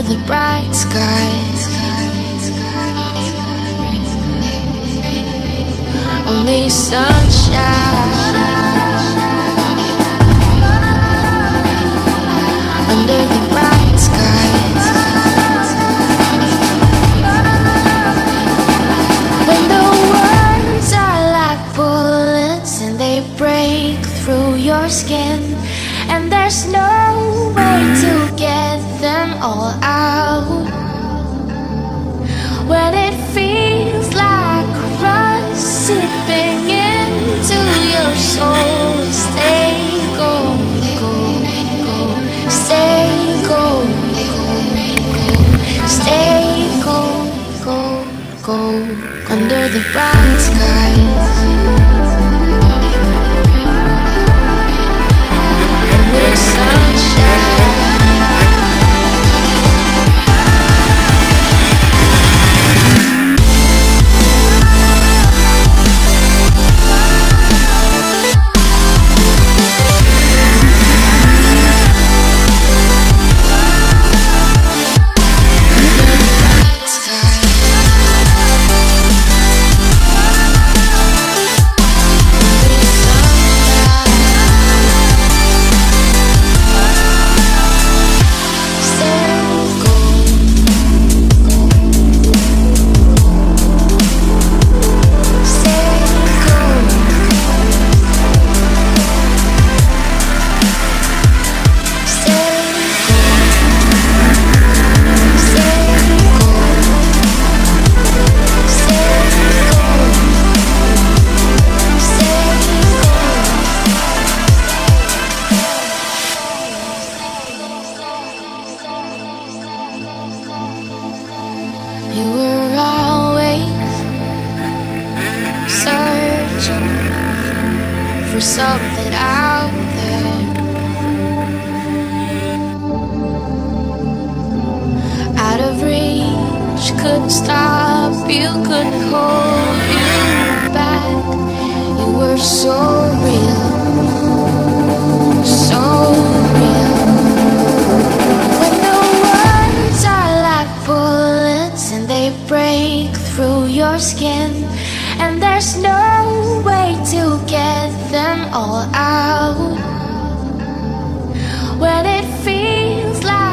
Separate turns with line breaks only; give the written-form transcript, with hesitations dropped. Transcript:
the bright skies. Only sunshine under the bright skies. When the words are like bullets and they break through your skin, and there's no way to get them all out. When it feels like rust seeping into your soul, stay gold, gold, gold. Stay gold, gold, gold. Stay gold, gold, gold. Under the bright skies. You were always searching for something out there, out of reach, couldn't stop you, couldn't hold you back. You were so real, so real. When the words are like bullets and they break through your skin, and there's no way to get them all out. When it feels like